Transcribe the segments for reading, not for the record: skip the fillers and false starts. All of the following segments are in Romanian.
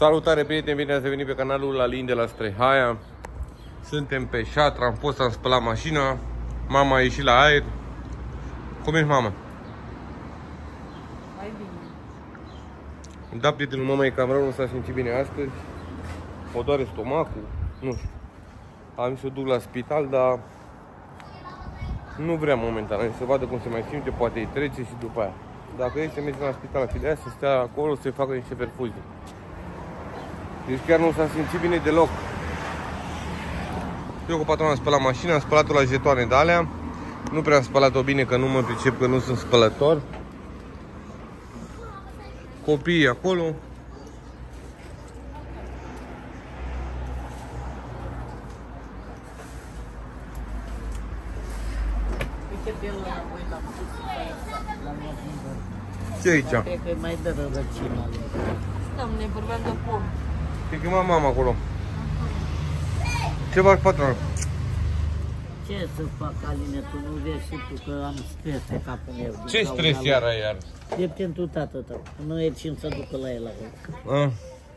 Salutare prieteni, bine ați venit pe canalul Alin de la Strehaia. Suntem pe șatră, am fost, am spălat mașina. Mama a ieșit la aer. Cum ești, mama? Mai bine. Da, prietenul mamei cam rău, nu s-a simțit bine astăzi. O doare stomacul, nu știu. Am să o duc la spital, dar nu vrea momentan să vadă cum se mai simte, poate îi trece și după aia. Dacă este mergem la spital, la filea, să stea acolo, să-i facă niște perfuzii. Deci chiar nu s-a simțit bine deloc. Eu cu patrona am spălat mașina, am spălat-o la jetoane de alea. Nu prea am spălat-o bine, că nu mă pricep, că nu sunt spălător. Copiii acolo. Uite pe el înapoi la Ce aici? cred că mai dă rădăcina. Stăm, ne vorbeam de pom. Te chema mama acolo. Ce faci, patron? Ce să fac, Aline, tu nu vezi și tu că am stres pe capul meu. Ce stres iar? E pentru tatăl tău, nu e cine să ducă la el acolo.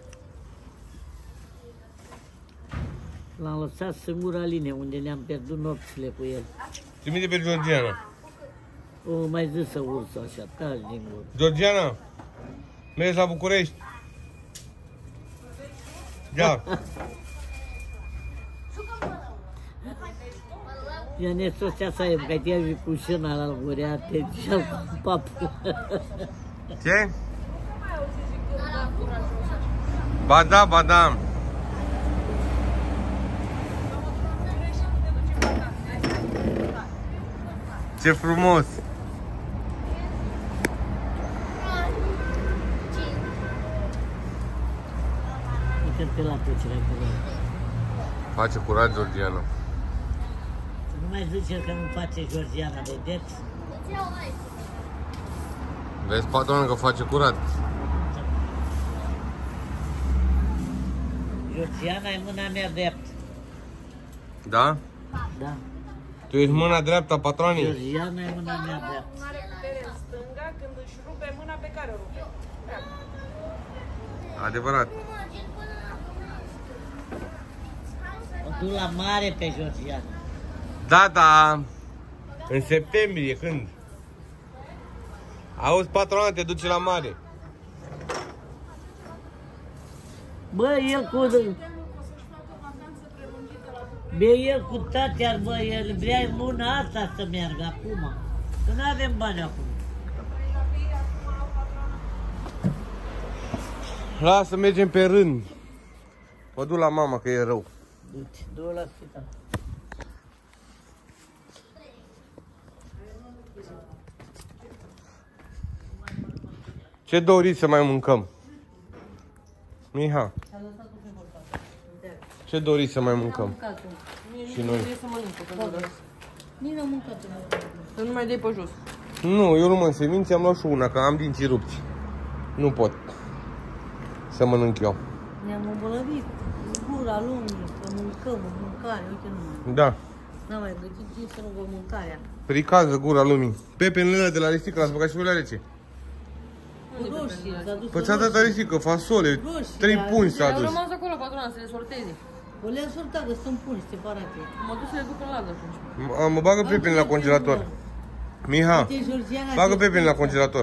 L-am lăsat singur, Aline, unde ne-am pierdut nopțile cu el. Trimite pe Georgiana. O, mai zis să urță așa, taci din gură. Georgiana, mergi la București? Ia. Ea ne sosea să aibă, că te-ai cu șâna la gurea, te și-al papul. Ce? Ba da, ba da. Ce frumos! Uite-te la plăcerea cu el. Face curat, Georgiana. Nu mai zice că nu face Georgiana, vedeți? Vezi, patronă, că face curat. Georgiana e mâna mea dreaptă. Da? Da. Tu ești mâna dreaptă a patronii? Georgiana e mâna mea dreaptă. Nu are putere în stânga când își rupe mâna pe care o rupe. Adevărat. O duc la mare pe Georgiana. Da, da. În septembrie, când? Auzi, patrona, te duce la mare. Bă, el cu... Bă, el cu tatea, bă, el vrea luna asta să meargă acum. Că nu avem bani acum. Lasă, mergem pe rând. Mă duc la mama, că e rău. Du-te, du-o la spital. Ce doriți să mai mâncăm? Miha, ce doriți să mai mâncăm? Și noi. Nici n-am mâncat. Să nu mai dai pe jos. Nu, eu nu mănânc semințe, am luat și una, că am dinții rupți. Nu pot să mănânc eu. Ne-am îmbolnăvit gura lumii, că mâncăm, mâncare, uite numai. Da, N-am mai găsit timp să nu vă mâncarea. pricază gura lumii. Pepenele de la risică, l-ați băgat și ulea rece. Roșii, s-a dus Păi ți-a dat la risică, fasole, 3 pungi s-a Au dus. rămas acolo, patrona, să le sorteze. O le-am sortat, că sunt puni separate. Mă duc să le duc în ladă atunci. Mă bagă pepeni la congelator. Miha, Uite, Georgiana, bagă pepeni la congelator.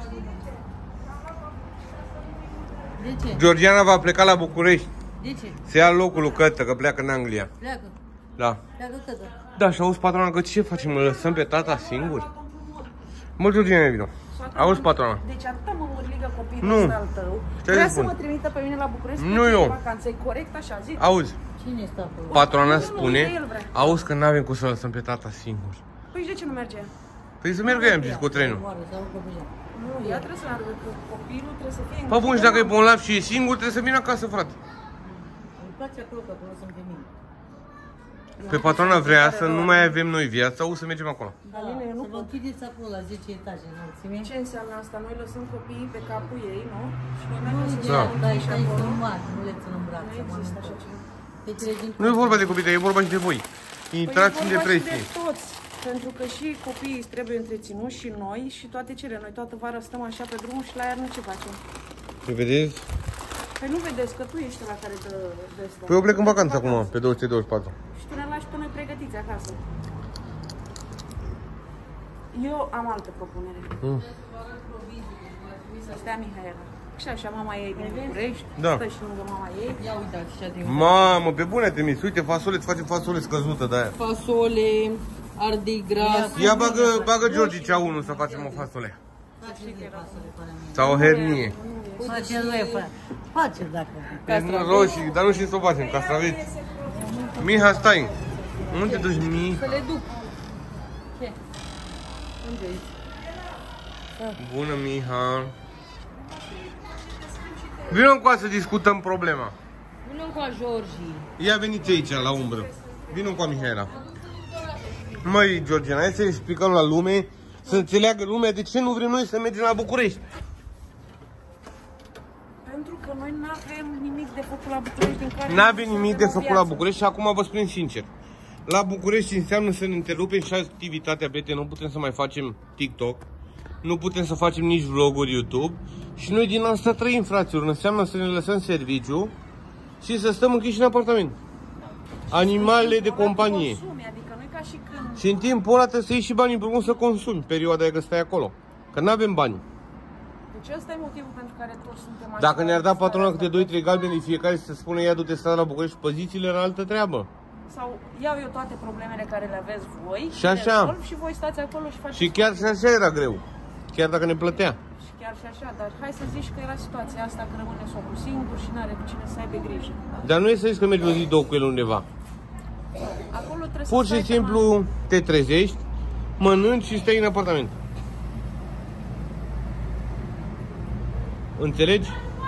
De ce? Georgiana va pleca la București. De ce? Se ia locul lui Cătă, că pleacă în Anglia. Pleacă. Da. Pleacă cătă. Da, și auzi, patrona, că ce facem? Îl lăsăm pe tata singur? Mă, Georgiana, vino. Auzi, patrona. Deci atâta mă urligă copilul Nu. ăsta al tău. Ce Vrea ai să spun? mă trimită pe mine la București. Nu să eu. fac vacanță. E corect așa, zic? Auzi, Cine stă acolo? patrona Nu, spune, el vrea. auzi că n-avem cum să lăsăm pe tata singur. Păi de ce nu merge? Păi să mergă ea, am zis, cu trenul. Moare, sau că bine. Nu, ea trebuie să meargă, că copilul trebuie să fie... Păi bun, și dacă e bolnav și e singur, trebuie să vină acasă, frate. Îmi place acolo, că acolo sunt femei. Pe patrona vrea să nu mai avem noi viața, o să mergem acolo. Aline, eu nu Să vă închideți acolo la 10 etaje înălțime. Ce înseamnă asta? Noi lăsăm copiii pe capul ei, nu? Și noi Nu, mergem să de Da. dai, dai să mari, nu le țin în Nu brațe. există așa ceva. Fetele din Nu e vorba de copii, e vorba și de voi. Intrați în Păi e vorba și depresie. de toți. Pentru că și copiii îți trebuie întreținuți și noi și toate cele. Noi toată vara stăm așa pe drumul și la iarnă ce facem? Te vedeți? Păi nu vedeți că tu ești la care dă ăsta. Păi eu plec în vacanță acum, pe 224. Și tu ne lași pe noi pregătiți acasă. Eu am altă propunere. Să stea Mihaela. Și așa, mama ei din București, Da. stă și lângă mama ei. Ia uitați ce din Mamă, pe bune te trimis. Uite, fasole, îți facem fasole scăzută de aia. fasole, ardei gras. Ia bagă George cea 1 să facem o fasole. Sau o hernie. Face lui, face dacă. Roșii, dar nu știm să o facem, castraveți. Miha, stai. Unde te duci, Miha? Să le duc. Ce? Unde ești? Bună, Miha. Vino încoa să discutăm problema. Vino cu Georgi. Ia veniți aici, la umbră. Vino încoa, Mihaela. Măi, Georgiana, hai să explicăm la lume, să înțeleagă lumea de ce nu vrem noi să mergem la București. Pentru că noi nu avem nimic de făcut la București din care... N-avem nimic de făcut la București și acum vă spun sincer. La București înseamnă să ne întrerupem și activitatea, prieteni, nu putem să mai facem TikTok, nu putem să facem nici vloguri YouTube și noi din asta trăim, fraților. Înseamnă să ne lăsăm serviciu și să stăm închiși în apartament. Animalele de companie. Adică nu e ca și când... Și în timpul ăla trebuie să iei și bani împrumut să consumi perioada aia că stai acolo. Că n-avem bani. Deci ăsta e motivul pentru care toți suntem așa. Dacă ne-ar da patrona câte 2-3 galbeni de fiecare și să spună ia du-te stai la București, pozițiile era altă treabă. Sau iau eu toate problemele care le aveți voi Și așa. rezolv și voi stați acolo și faceți... Și chiar și așa era greu. Chiar dacă ne plătea. Și chiar și așa, dar hai să zici că era situația asta că rămâne socul singur și n-are cu cine să aibă grijă. Dar nu e să zici că mergi o zi, două cu el undeva. Acolo trebuie Pur să și simplu te trezești, mănânci și stai în apartament. Înțelegi?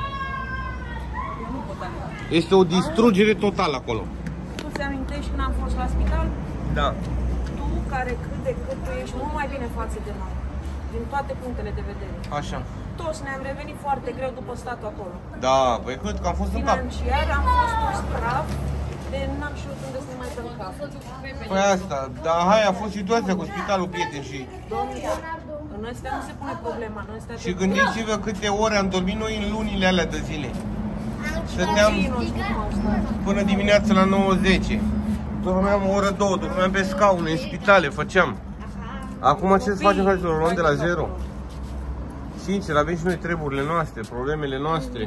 Este o distrugere totală acolo. Tu ți amintești când am fost la spital? Da. Tu, care cât de cât tu ești mult mai bine față de noi, din toate punctele de vedere. Așa. Toți ne-am revenit foarte greu după statul acolo. Da, băi, cât că am fost în cap. Financiar am fost toți praf, de n-am știut unde să ne mai dăm cap. Păi asta, dar hai, a fost situația cu spitalul, prieten, și... Domnule, în ăstea nu se pune problema, în ăstea Și gândiți-vă câte ore am dormit noi în lunile alea de zile. Stăteam până dimineața la 9-10. Dormeam o oră, două, dormeam pe scaune, în spitale, făceam. Acum ce să facem, fraților? Luăm de la zero. Sincer, avem și noi treburile noastre, problemele noastre.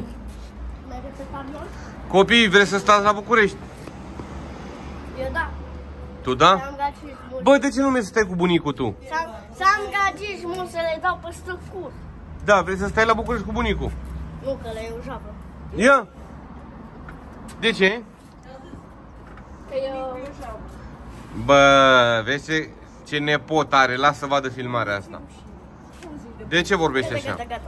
Copii, vreți să stați la București? Eu da. Tu da? Să angajezi mult. Bă, de ce nu mergi să stai cu bunicul tu? Să angajezi mult, să le dau pe stăcur. Da, vrei să stai la București cu bunicul? Nu, că le eu japă. Ia! De ce? Că eu... Bă, vezi ce nepot are, lasă să vadă filmarea asta. De ce vorbești așa? Gata.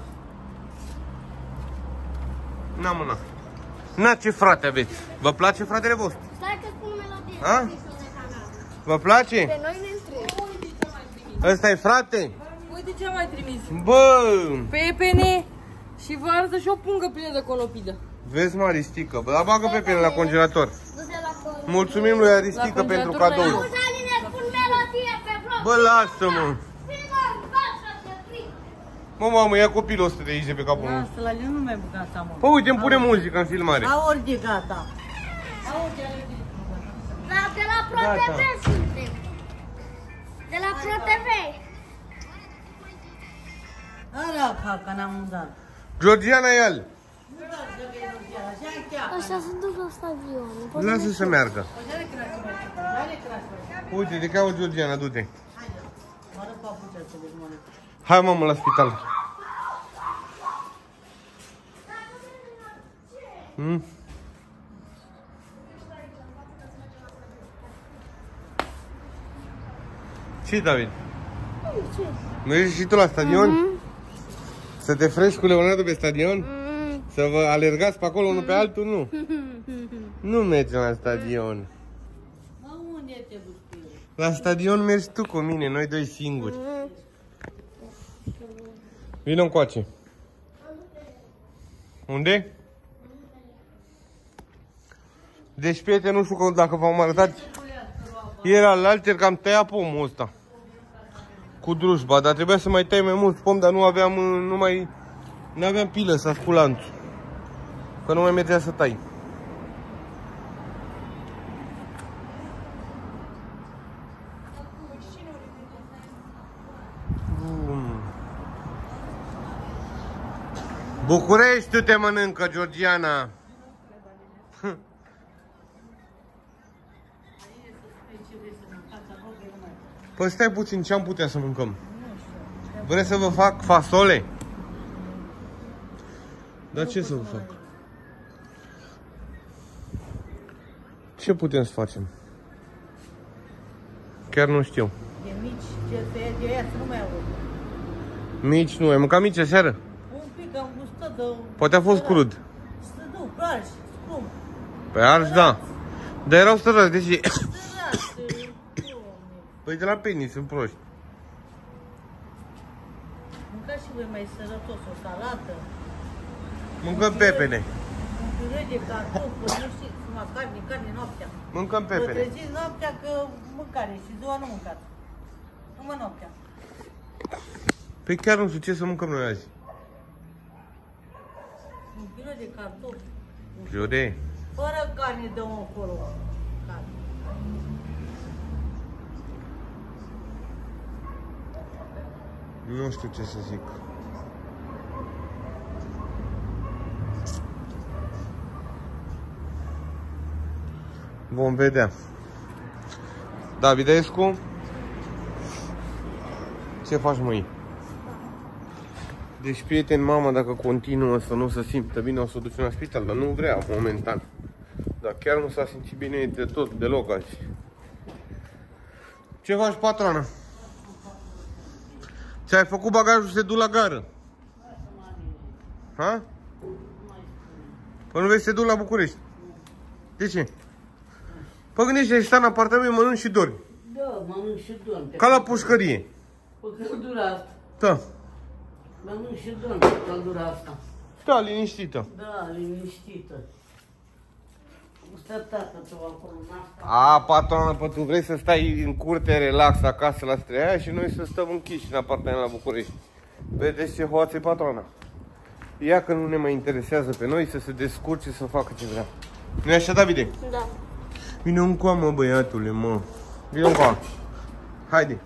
Na, mă, na. Na, ce frate aveți? Vă place fratele vostru? Stai că spun melodie. A? Vă place? Pe noi ne întreb. Ăsta e frate? Uite ce am mai trimis. Bă! Pepene și vă arătă și o pungă plină de conopidă. Vezi, mă, Aristică, bă, bagă pepene la congelator. Du-te la colo. Mulțumim lui Aristică La pentru congelator cadou. Auzi, Aline, spun melodie pe vlog. Bă, lasă-mă! Filmă în față, să prind. Mă, mamă, ia copilul ăsta de aici de pe capul meu. Lasă, la el nu mai gata, mă. Păi uite, îmi pune muzică în filmare. Aoldi, gata. De la ProTV suntem. De la ProTV. Ara, facă, n-am dat. Georgiana, ia-l. Așa se duc la stadion. Lasă să meargă. Uite, te caut Georgiana, du-te. Hai, mamă, la spital. Ce, David? Mergi și tu la stadion? Să te frești cu Leonardo pe stadion? Să vă alergați pe acolo unul pe altul? Nu. Nu mergem la stadion. Mă, unde te duci? La stadion mergi tu cu mine, noi doi singuri. Vino încoace. Unde? Deci, prieteni, nu știu că dacă v-am arătat, era la alter că am tăiat pomul ăsta cu drujba, dar trebuia să mai tai mai mulți pomi, dar nu aveam, nu aveam pilă să ascult lanțul. Că nu mai mergea să tai. București, te mănâncă, Georgiana. Păi stai puțin, ce am putea să mâncăm? Vreți să vă fac fasole? Dar ce să vă fac? Ce putem să facem? Chiar nu știu. De mici, ce se ia de ea, să nu mai aud. Mici nu, ai mâncat mici aseară? Un pic am gustat de... Poate a fost crud. Nu, arși, scrum. Pe arși, da. Dar erau stărați, de ce? Sărate, Păi de la Penny, sunt proști. mâncați și voi mai sărătos, o salată, Mâncăm pepene. un pureu de cartofi, nu știți, numai carne noaptea. Mâncăm Vă pepene. treziți noaptea că mâncare și ziua nu mâncați. Numai noaptea. Păi chiar nu știu ce să mâncăm noi azi. Un pureu de cartofi, Jure? fără carne dăm acolo. Carne. Nu știu ce să zic. Vom vedea. Davidescu, ce faci, măi? Deci, prieten, mama, dacă continuă să nu se simtă bine, o să o ducem la spital, dar nu vrea momentan. Dar chiar nu s-a simțit bine de tot, deloc azi. Ce faci, patroană? Ți-ai făcut bagajul să te duc la gară? Ha? Păi nu vei să te duc la București? De ce? Păi gândește, ai stat în apartament, mănânci și dormi. Da, mănânc și dorm. Ca la pușcărie. Pe căldura asta. Da. Mănânc și dorm pe căldura asta. Da, liniștită. Da, liniștită. Stă tată tău acolo în asta. A, patroană, pă, tu vrei să stai în curte, relax, acasă la Streaia și noi să stăm închiși în apartament la București. Vedeți ce hoață-i patroana. Ea că nu ne mai interesează pe noi să se descurce să facă ce vrea. Nu-i așa, Davide? Da. Vino încoa, mă, băiatule, mă. Vino încoa. Haide.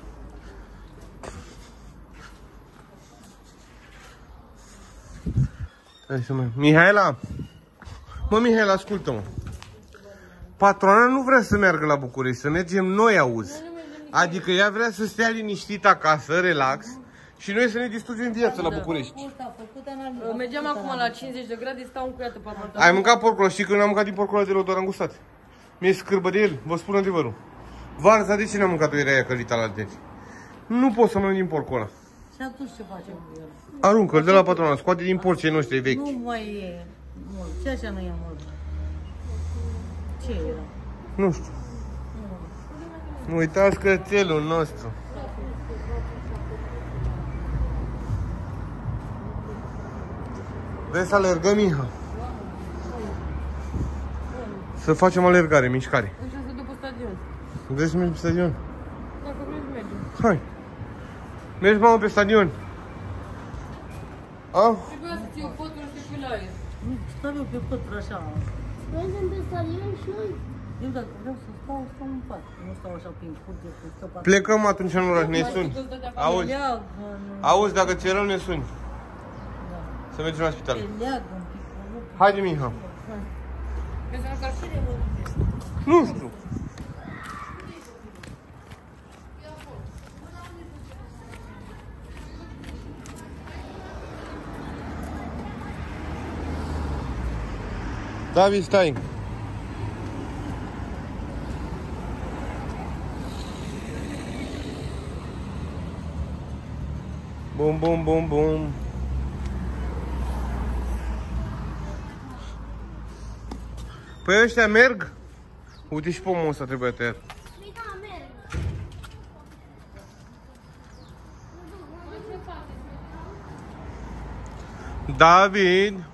Hai să mai... Mihaela! Mă, Mihaela, ascultă-mă. Patrona nu vrea să meargă la București, să mergem noi, auzi. Adică ea vrea să stea liniștită acasă, relax, și noi să ne distrugem viața la București. Mergeam acum la 50 de grade, stau încuiată pe apartament. Ai mâncat porcul ăla? Știi că eu n-am mâncat din porcul ăla deloc, doar am gustat. Mi-e scârbă de el, vă spun adevărul. Varza, de ce n-am mâncat-o, era aia călită la deci? Nu pot să mănânc din porcul ăla. Și atunci ce facem cu el? Aruncă-l de la patrona, scoate din porcii noștri vechi. Nu mai e mult. Ce așa nu e mult? Ce era? Nu știu. Nu uitați cățelul nostru. Vrei să alergăm, Miha? Să facem alergare, mișcare. Deci să duc pe stadion. Vrei să mergem pe stadion? Dacă vrei să mergem. Hai. Mergi, mamă, pe stadion. A? Trebuia să ții o pătură și pe la aer. Nu, stau eu pe pătură așa. Mergem pe stadion și noi. Eu dacă vreau să stau în pat. Nu stau așa prin curte, cu stăpat. Plecăm atunci în oraș, ne suni. Auzi, auzi, dacă ți-e rău, ne suni. Să mergem la spital. Te leagă un pic. Haide, Miha. Vezi că ar fi de mult. Nu știu. David, stai. Bum, bum, bum, bum. Păi ăștia merg? Uite și pomul ăsta trebuie tăiat. Da, merg. David!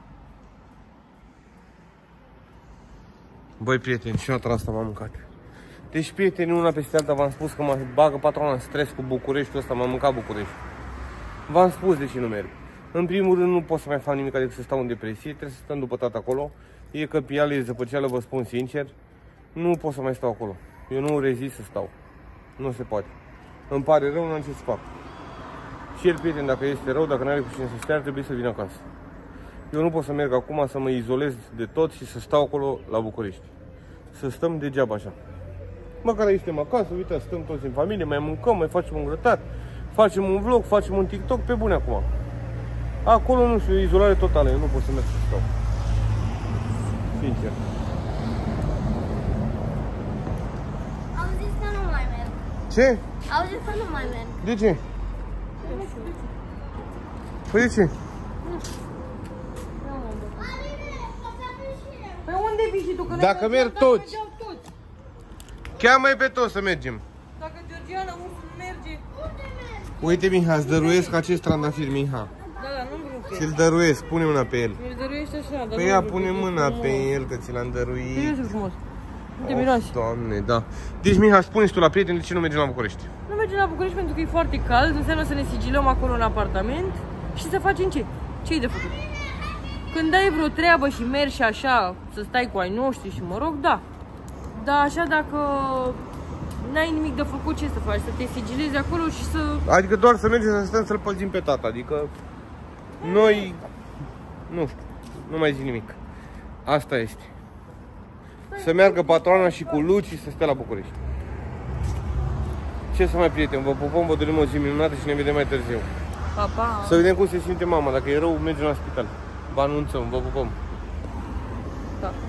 Băi, prieteni, și data asta m-am mâncat. Deci, prieteni, una peste alta v-am spus că mă bagă patrona în stres cu Bucureștiul ăsta, m-am mâncat București. V-am spus de ce nu merg. În primul rând nu pot să mai fac nimic decât să stau în depresie, trebuie să stăm după tata acolo. E căpială, e zăpăceală, vă spun sincer. Nu pot să mai stau acolo. Eu nu rezist să stau. Nu se poate. Îmi pare rău, nu am ce să fac. Și el, prieten, dacă este rău, dacă nu are cu cine să stea, ar trebui să vină acasă. Eu nu pot să merg acum să mă izolez de tot și să stau acolo la București. Să stăm degeaba așa. Măcar aici suntem acasă, uite, stăm toți în familie, mai mâncăm, mai facem un grătar, facem un vlog, facem un TikTok, pe bune acum. Acolo, nu știu, izolare totală, eu nu pot să merg să stau. Sincer. Au zis că nu mai merg. Ce? Au zis că nu mai merg. De ce? Păi de ce? Păi unde vii și tu? Că Dacă noi merg mergeam, toți. mergeam toți. Cheamă-i pe toți să mergem. Dacă Georgiana nu merge... Uite, Miha, îți dăruiesc acest trandafir, Miha. Da, nu vreau pe el. Ți-l dăruiesc, pune mâna pe el. Mi-l dăruiești așa, dar Păi nu ia, vreau pune pe el, mâna frumos. pe el, că ți l-am dăruit. Serios, e frumos. Uite, miroase. Doamne, da. Deci, Miha, spune-ți tu la prieteni de ce nu mergem la București. Nu mergem la București pentru că e foarte cald, înseamnă să ne sigilăm acolo în apartament și să facem ce? Ce-i de făcut? Când ai vreo treabă și mergi așa, să stai cu ai noștri și mă rog, da. Dar așa dacă n-ai nimic de făcut, ce să faci? Să te sigilezi acolo și să... Adică doar să mergem să stăm să-l păzim pe tata. Adică noi, nu știu, nu mai zic nimic. Asta este. Să meargă patroana și cu Luci și să stea la București. Ce să mai, prieteni, vă pupăm, vă dorim o zi minunată și ne vedem mai târziu. Pa, pa! Să vedem cum se simte mama, dacă e rău, mergem la spital. Vă anunțăm, vă pupăm. Da.